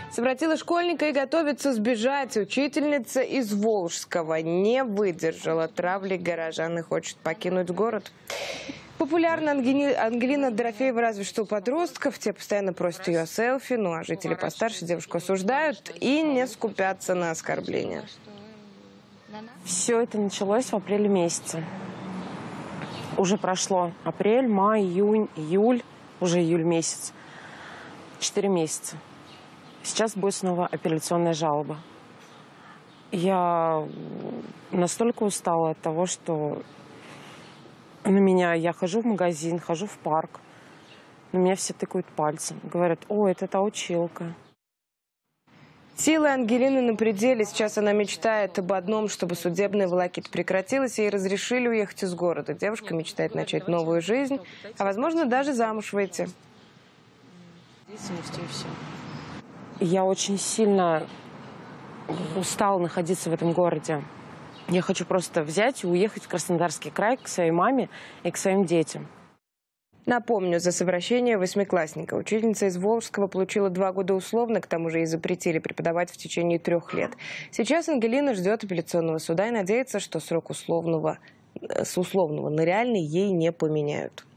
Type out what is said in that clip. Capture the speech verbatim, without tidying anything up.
Совратила школьника и готовится сбежать. Учительница из Волжского не выдержала травли горожан и хочет покинуть город. Популярна Ангели... Ангелина Дорофеева разве что у подростков. Те постоянно просят ее о селфи. Ну а жители постарше девушку осуждают и не скупятся на оскорбления. Все это началось в апреле месяце. Уже прошло апрель, май, июнь, июль, уже июль месяц. Четыре месяца. Сейчас будет снова апелляционная жалоба. Я настолько устала от того, что на меня, я хожу в магазин, хожу в парк, на меня все тыкают пальцем, говорят: о, это та училка. Силы Ангелины на пределе. Сейчас она мечтает об одном, чтобы судебная волокита прекратилась, и ей разрешили уехать из города. Девушка мечтает начать новую жизнь, а возможно даже замуж выйти. Я очень сильно устала находиться в этом городе. Я хочу просто взять и уехать в Краснодарский край к своей маме и к своим детям. Напомню, за совращение восьмиклассника учительница из Волжского получила два года условно, к тому же ей запретили преподавать в течение трех лет. Сейчас Ангелина ждет апелляционного суда и надеется, что срок условного, с условного на реальный ей не поменяют.